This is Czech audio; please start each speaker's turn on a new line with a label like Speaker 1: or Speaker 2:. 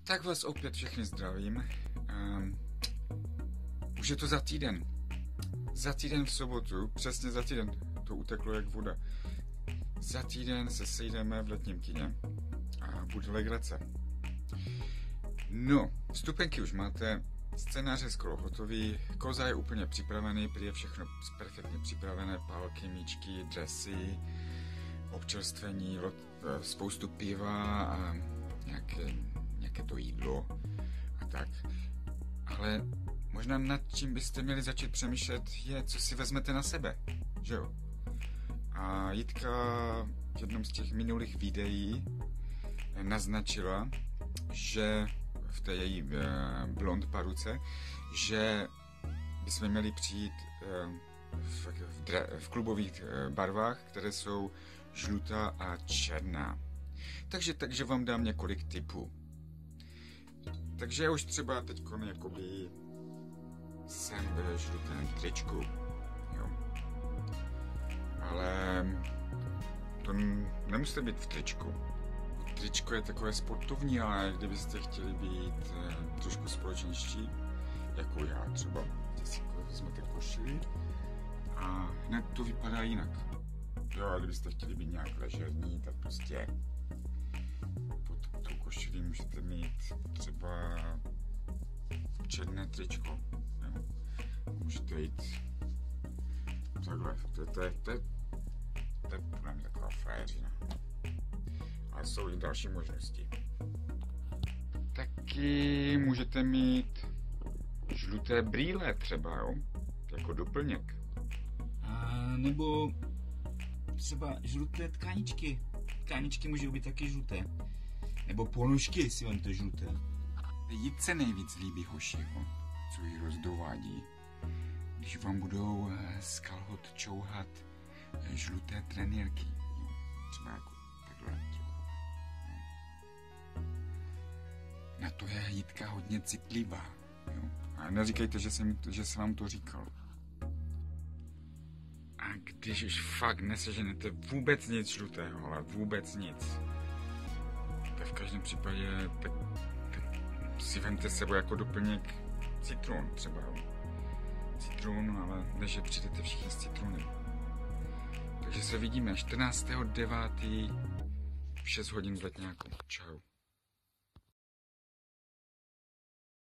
Speaker 1: Tak vás opět všechny zdravím. Už je to za týden. Za týden v sobotu, přesně za týden, to uteklo jak voda. Za týden se sejdeme v letním kině a bude legrace. No, vstupenky už máte, scénáře skoro hotový, koza je úplně připravený, prý je všechno perfektně připravené, pálky, míčky, dresy, občerstvení, spoustu piva a nějaké to jídlo a tak. Ale možná nad čím byste měli začít přemýšlet je, co si vezmete na sebe, že jo? A Jitka v jednom z těch minulých videí naznačila, že v té její blond paruce, že bychom měli přijít v klubových barvách, které jsou žlutá a černá. Takže vám dám několik tipů. Takže já už třeba teď jakoby jsem ve žlutém tričku, jo. Ale to nemusíte být v tričku. Tričko je takové sportovní, ale kdybyste chtěli být trošku společnější, jako já třeba, když si vezmete košili a hned to vypadá jinak. Jo, a kdybyste chtěli být nějak ležerní, tak prostě pod tou košilí můžete mít třeba černé tričko. Jo. Můžete jít takhle, to je podle mě taková frajeřina. A jsou i další možnosti. Taky můžete mít žluté brýle třeba, jo? Jako doplněk.
Speaker 2: A nebo třeba žluté tkáničky. Tkáničky můžou být taky žluté. Nebo ponožky si vemte žluté.
Speaker 1: Jitce nejvíc líbí hošiho, co ji rozdovádí, když vám budou z kalhot čouhat žluté trenýrky. Jo? Třeba jako takhle. Na to je Jitka hodně citlivá. Jo? A neříkejte, že jsem vám to říkal. A když už fakt neseženete vůbec nic žlutého, ale vůbec nic, tak v každém případě tak si vemte sebou jako doplněk citron třeba. Citron, ale než že přijdete všichni s citronem. Takže se vidíme 14.9. v 6 hodin v Letňáku. Čau.